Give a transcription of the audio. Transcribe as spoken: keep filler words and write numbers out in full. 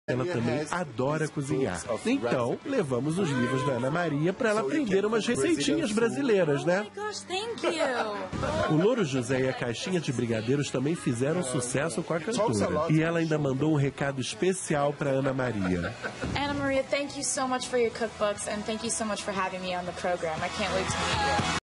Ela também adora cozinhar. Então, levamos os livros da Ana Maria para ela aprender umas receitinhas brasileiras, né? Oh my gosh, thank you. O Louro José e a caixinha de brigadeiros também fizeram sucesso com a cantora. E ela ainda mandou um recado especial para Ana Maria. Anna Maria, thank you so much for your cookbooks and thank you so much for having me on the program. I can't wait to meet you.